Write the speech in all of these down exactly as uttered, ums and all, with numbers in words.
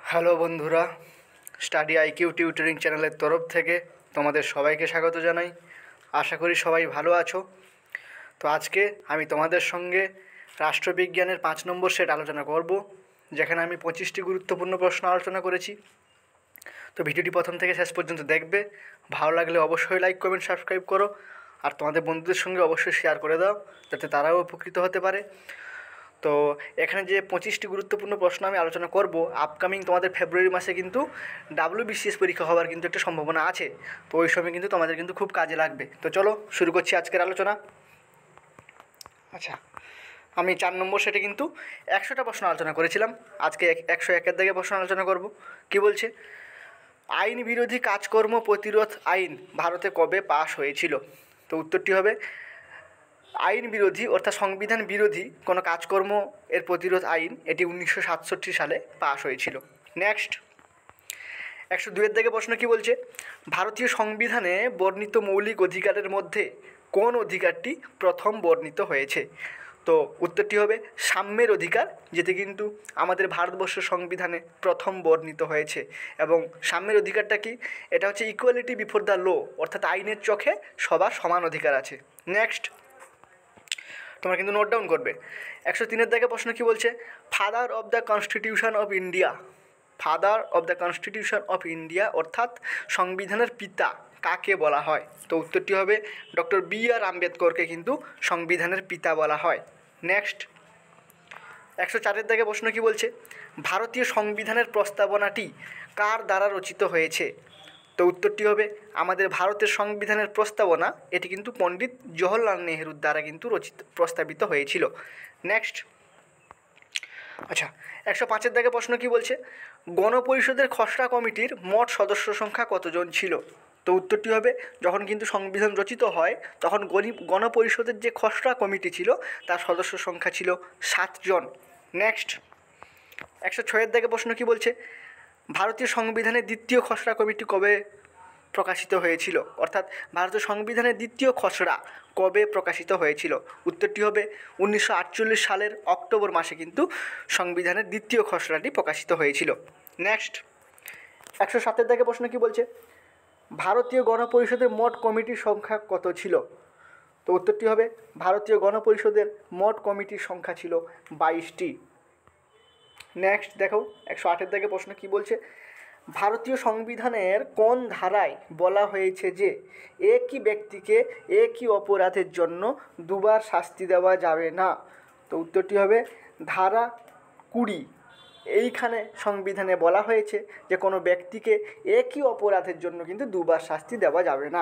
Hello বন্ধুরা, study IQ tutoring চ্যানেলের তরফ থেকে তোমাদের সবাইকে স্বাগত জানাই। আশা করি সবাই ভালো আছো। তো আজকে আমি তোমাদের সঙ্গে রাষ্ট্রবিজ্ঞানের পাঁচ নম্বর সেট আলোচনা করব, যেখানে আমি পঁচিশটি গুরুত্বপূর্ণ প্রশ্ন আলোচনা করেছি। তো ভিডিওটি প্রথম থেকে শেষ পর্যন্ত দেখবে। ভালো লাগলে অবশ্যই লাইক, কমেন্ট, সাবস্ক্রাইব করো, আর তোমাদের বন্ধুদের সঙ্গে অবশ্যই শেয়ার করে দাও, যাতে তারাও উপকৃত হতে পারে। তো এখানে যে পঁচিশটি গুরুত্বপূর্ণ প্রশ্ন আমি আলোচনা করব, আপকামিং তোমাদের ফেব্রুয়ারি মাসে কিন্তু ডাব্লিউবিসিএস পরীক্ষা হওয়ার কিন্তু একটা সম্ভাবনা আছে। তো ওই সময় কিন্তু তোমাদের কিন্তু খুব কাজে লাগবে। তো চলো শুরু করছি আজকের আলোচনা। আচ্ছা, আমি চার নম্বর সেটে কিন্তু একশোটা প্রশ্ন আলোচনা করেছিলাম। আজকে একশো একের দিকে প্রশ্ন আলোচনা করব। কি বলছে? আইন বিরোধী কাজকর্ম প্রতিরোধ আইন ভারতে কবে পাশ হয়েছিল? তো উত্তরটি হবে আইন বিরোধী অর্থাৎ সংবিধান বিরোধী কোনো কাজকর্ম এর প্রতিরোধ আইন এটি উনিশশো সাতষট্টি সালে পাশ হয়েছিল। নেক্সট, একশো দুইয়ের দিকে প্রশ্ন কি বলছে? ভারতীয় সংবিধানে বর্ণিত মৌলিক অধিকারের মধ্যে কোন অধিকারটি প্রথম বর্ণিত হয়েছে? তো উত্তরটি হবে সাম্যের অধিকার, যেটি কিন্তু আমাদের ভারতবর্ষের সংবিধানে প্রথম বর্ণিত হয়েছে। এবং সাম্যের অধিকারটা কি? এটা হচ্ছে ইকুয়ালিটি বিফোর দ্য ল, অর্থাৎ আইনের চোখে সবার সমান অধিকার আছে। নেক্সট, তোমরা কিন্তু নোট ডাউন করবে। একশো তিনের দাগে প্রশ্ন কি বলছে? Father of the constitution of India, father of the constitution of India অর্থাৎ সংবিধানের পিতা কাকে বলা হয়? তো উত্তরটি হবে ডক্টর বি আর আম্বেদকরকে কিন্তু সংবিধানের পিতা বলা হয়। নেক্সট, একশো চারের দাগে প্রশ্ন কি বলছে? ভারতীয় সংবিধানের প্রস্তাবনাটি কার দ্বারা রচিত হয়েছে? তো উত্তরটি হবে আমাদের ভারতের সংবিধানের প্রস্তাবনা এটি কিন্তু পণ্ডিত জওহরলাল নেহরুর দ্বারা কিন্তু রচিত প্রস্তাবিত হয়েছিল। নেক্সট, আচ্ছা, একশো পাঁচের দাগে প্রশ্ন কি বলছে? গণপরিষদের খসড়া কমিটির মোট সদস্য সংখ্যা কতজন ছিল? তো উত্তরটি হবে যখন কিন্তু সংবিধান রচিত হয় তখন গণি গণপরিষদের যে খসড়া কমিটি ছিল তার সদস্য সংখ্যা ছিল সাতজন। নেক্সট, একশো ছয়ের দাগে প্রশ্ন কি বলছে? ভারতীয় সংবিধানের দ্বিতীয় খসড়া কমিটি কবে প্রকাশিত হয়েছিল? অর্থাৎ ভারতীয় সংবিধানের দ্বিতীয় খসড়া কবে প্রকাশিত হয়েছিল? উত্তরটি হবে উনিশশো আটচল্লিশ সালের অক্টোবর মাসে কিন্তু সংবিধানের দ্বিতীয় খসড়াটি প্রকাশিত হয়েছিল। নেক্সট, একশো সাতের দাগে প্রশ্ন কি বলছে? ভারতীয় গণপরিষদের মোট কমিটির সংখ্যা কত ছিল? তো উত্তরটি হবে ভারতীয় গণপরিষদের মোট কমিটির সংখ্যা ছিল বাইশটি। নেক্সট দেখো, একশো আটের দাগে প্রশ্ন কি বলছে? ভারতীয় সংবিধানের কোন ধারায় বলা হয়েছে যে একই ব্যক্তিকে একই অপরাধের জন্য দুবার শাস্তি দেওয়া যাবে না? তো উত্তরটি হবে ধারা কুড়ি। এইখানে সংবিধানে বলা হয়েছে যে কোনো ব্যক্তিকে একই অপরাধের জন্য কিন্তু দুবার শাস্তি দেওয়া যাবে না।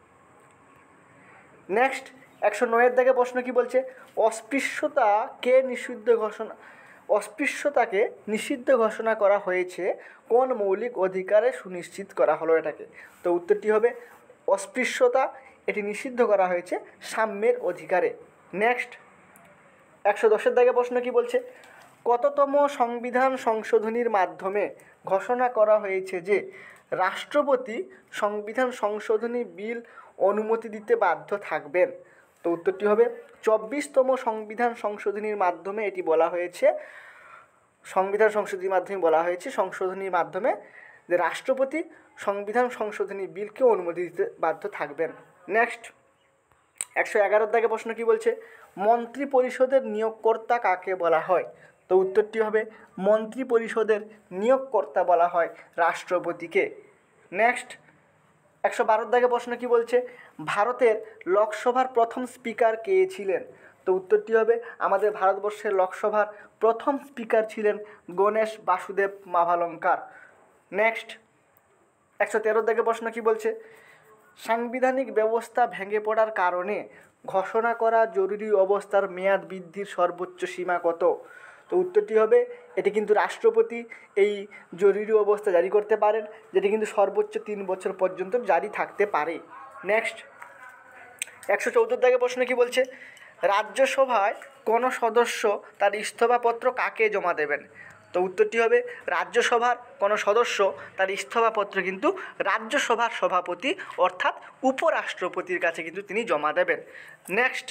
নেক্সট, একশো নয়ের দাগে প্রশ্ন কি বলছে? অস্পৃশ্যতা কে নিষিদ্ধ ঘোষণা অস্পৃশ্যতাকে নিষিদ্ধ ঘোষণা করা হয়েছে কোন মৌলিক অধিকারে সুনিশ্চিত করা হলো এটাকে? তো উত্তরটি হবে অস্পৃশ্যতা এটি নিষিদ্ধ করা হয়েছে সাম্যের অধিকারে। নেক্সট, একশো দশের দাগে প্রশ্ন কি বলছে? কততম সংবিধান সংশোধনীর মাধ্যমে ঘোষণা করা হয়েছে যে রাষ্ট্রপতি সংবিধান সংশোধনী বিল অনুমতি দিতে বাধ্য থাকবেন? তো উত্তরটি হবে চব্বিশতম সংবিধান সংশোধনীর মাধ্যমে এটি বলা হয়েছে সংবিধান সংশোধনীর মাধ্যমে বলা হয়েছে সংশোধনীর মাধ্যমে যে রাষ্ট্রপতি সংবিধান সংশোধনী বিলকে অনুমতি দিতে বাধ্য থাকবেন। নেক্সট, একশো এগারোর দাগে প্রশ্ন কি বলছে? মন্ত্রী পরিষদের নিয়োগকর্তা কাকে বলা হয়? তো উত্তরটি হবে মন্ত্রী পরিষদের নিয়োগকর্তা বলা হয় রাষ্ট্রপতিকে। নেক্সট, একশো বারোর দাগে প্রশ্ন কি বলছে? ভারতের লোকসভার প্রথম স্পিকার কে ছিলেন? তো উত্তরটি হবে আমাদের ভারতবর্ষের লোকসভার প্রথম স্পিকার ছিলেন গণেশ বাসুদেব মাভালঙ্কার। নেক্সট, একশো তেরোর দাগে প্রশ্ন কি বলছে? সাংবিধানিক ব্যবস্থা ভেঙে পড়ার কারণে ঘোষণা করা জরুরি অবস্থার মেয়াদ বৃদ্ধির সর্বোচ্চ সীমা কত? তো উত্তরটি হবে এটি কিন্তু রাষ্ট্রপতি এই জরুরি অবস্থা জারি করতে পারেন, যেটি কিন্তু সর্বোচ্চ তিন বছর পর্যন্ত জারি থাকতে পারে। নেক্সট, একশো চৌদ্দ দাগে প্রশ্ন কি বলছে? রাজ্যসভায় কোনো সদস্য তার ইস্তফাপত্র কাকে জমা দেবেন? তো উত্তরটি হবে রাজ্যসভার কোনো সদস্য তার ইস্তফাপত্র কিন্তু রাজ্যসভার সভাপতি অর্থাৎ উপরাষ্ট্রপতির কাছে কিন্তু তিনি জমা দেবেন। নেক্সট,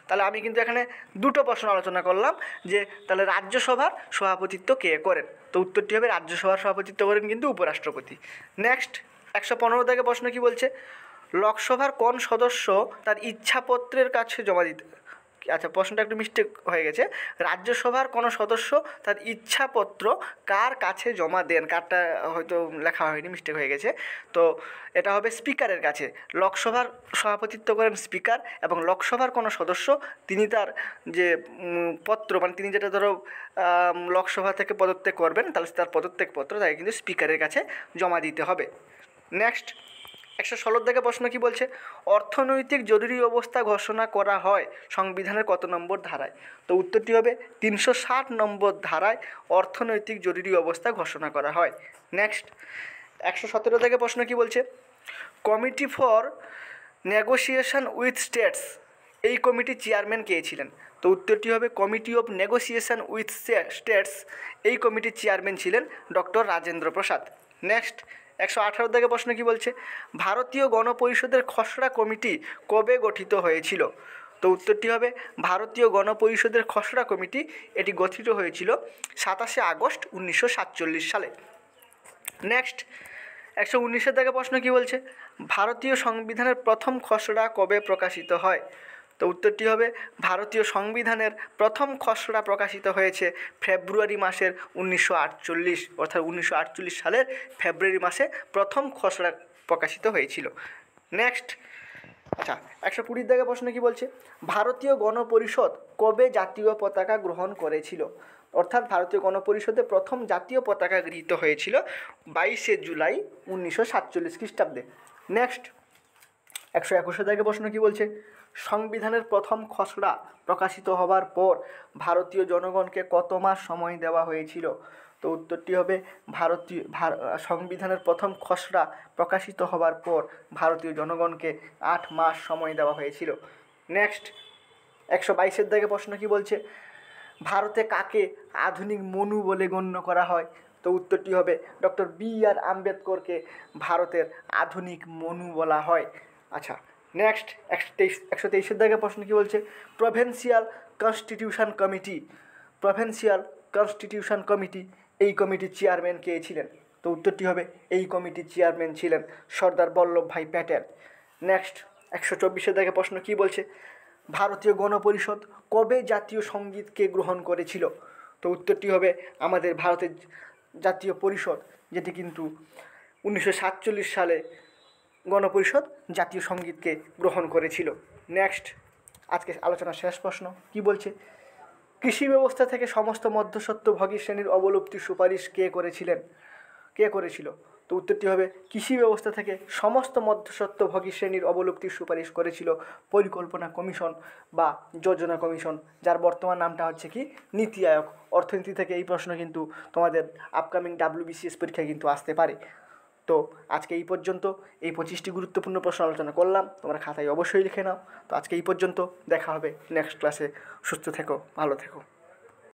তাহলে আমি কিন্তু এখানে দুটো প্রশ্ন আলোচনা করলাম যে তাহলে রাজ্যসভার সভাপতিত্ব কে করেন। তো উত্তরটি হবে রাজ্যসভার সভাপতিত্ব করেন কিন্তু উপরাষ্ট্রপতি। নেক্সট একশো পনেরো থেকে প্রশ্ন কী বলছে, লোকসভার কোন সদস্য তার ইচ্ছাপত্রের কাছে জমা দিতে, আচ্ছা প্রশ্নটা একটু মিস্টেক হয়ে গেছে, রাজ্যসভার কোনো সদস্য তার ইচ্ছাপত্র কার কাছে জমা দেন, কারটা হয়তো লেখা হয়নি, মিস্টেক হয়ে গেছে। তো এটা হবে স্পিকারের কাছে। লোকসভার সভাপতিত্ব করেন স্পিকার, এবং লোকসভার কোনো সদস্য তিনি তার যে পত্র মানে তিনি যেটা ধরো লোকসভা থেকে পদত্যাগ করবেন, তাহলে তার পদত্যাগ পত্র তাকে কিন্তু স্পিকারের কাছে জমা দিতে হবে। নেক্সট একশো ষোলো থেকে প্রশ্ন কী বলছে, অর্থনৈতিক জরুরি অবস্থা ঘোষণা করা হয় সংবিধানের কত নম্বর ধারায়। তো উত্তরটি হবে তিনশো ষাট নম্বর ধারায় অর্থনৈতিক জরুরি অবস্থা ঘোষণা করা হয়। নেক্সট একশো সতেরো থেকে প্রশ্ন কী বলছে, committee for negotiation with states, এই কমিটির চেয়ারম্যান কে ছিলেন। তো উত্তরটি হবে committee of negotiation with states, এই কমিটির চেয়ারম্যান ছিলেন ডক্টর রাজেন্দ্র প্রসাদ। নেক্সট একশো আঠারো থেকে প্রশ্ন কী বলছে, ভারতীয় গণপরিষদের খসড়া কমিটি কবে গঠিত হয়েছিল। তো উত্তরটি হবে ভারতীয় গণপরিষদের খসড়া কমিটি এটি গঠিত হয়েছিল সাতাশে আগস্ট উনিশশো সাতচল্লিশ সালে। নেক্সট একশো উনিশের থেকে প্রশ্ন কী বলছে, ভারতীয় সংবিধানের প্রথম খসড়া কবে প্রকাশিত হয়। তো উত্তরটি হবে ভারতীয় সংবিধানের প্রথম খসড়া প্রকাশিত হয়েছে ফেব্রুয়ারি মাসের উনিশশো আটচল্লিশ, অর্থাৎ উনিশশো আটচল্লিশ সালের ফেব্রুয়ারি মাসে প্রথম খসড়া প্রকাশিত হয়েছিল। নেক্সট আচ্ছা একশো কুড়ির দাগে প্রশ্ন কী বলছে, ভারতীয় গণপরিষদ কবে জাতীয় পতাকা গ্রহণ করেছিল। অর্থাৎ ভারতীয় গণপরিষদে প্রথম জাতীয় পতাকা গৃহীত হয়েছিল বাইশে জুলাই উনিশশো সাতচল্লিশ খ্রিস্টাব্দে। নেক্সট একশো একুশের দাগে প্রশ্ন কী বলছে, সংবিধানের প্রথম খসড়া প্রকাশিত হবার পর ভারতীয় জনগণকে কত মাস সময় দেওয়া হয়েছিল। তো উত্তরটি হবে ভারতীয় সংবিধানের প্রথম খসড়া প্রকাশিত হবার পর ভারতীয় জনগণকে আট মাস সময় দেওয়া হয়েছিল। নেক্সট একশো বাইশের দাগে প্রশ্ন কী বলছে, ভারতে কাকে আধুনিক মনু বলে গণ্য করা হয়। তো উত্তরটি হবে ডক্টর বি আর আম্বেদকরকে ভারতের আধুনিক মনু বলা হয়। আচ্ছা নেক্সট একশো তেইশ একশো তেইশের দাগে প্রশ্ন কী বলছে, provincial constitution committee provincial constitution committee এই কমিটির চেয়ারম্যান কে ছিলেন। তো উত্তরটি হবে এই কমিটির চেয়ারম্যান ছিলেন সর্দার বল্লভভাই প্যাটেল। নেক্সট একশো চব্বিশের দাগে প্রশ্ন কী বলছে, ভারতীয় গণপরিষদ কবে জাতীয় সঙ্গীতকে গ্রহণ করেছিল। তো উত্তরটি হবে আমাদের ভারতের জাতীয় পরিষদ, যেটি কিন্তু উনিশশো সাতচল্লিশ সালে গণপরিষদ জাতীয় সঙ্গীতকে গ্রহণ করেছিল। নেক্সট আজকে আলোচনার শেষ প্রশ্ন কী বলছে, কৃষি ব্যবস্থা থেকে সমস্ত মধ্যস্বত্বভোগী শ্রেণীর অবলুপ্তির সুপারিশ কে করেছিলেন কে করেছিল। তো উত্তরটি হবে কৃষি ব্যবস্থা থেকে সমস্ত মধ্যস্বত্বভোগী শ্রেণীর অবলুপ্তির সুপারিশ করেছিল পরিকল্পনা কমিশন বা যোজনা কমিশন, যার বর্তমান নামটা হচ্ছে কি নীতি আয়োগ। অর্থনীতি থেকে এই প্রশ্ন কিন্তু তোমাদের আপকামিং ডাব্লিউবিসিএস পরীক্ষায় কিন্তু আসতে পারে। তো আজকে এই পর্যন্ত এই পঁচিশটি গুরুত্বপূর্ণ প্রশ্ন আলোচনা করলাম, তোমরা খাতায় অবশ্যই লিখে নাও। তো আজকে এই পর্যন্ত, দেখা হবে নেক্সট ক্লাসে। সুস্থ থেকো, ভালো থেকো।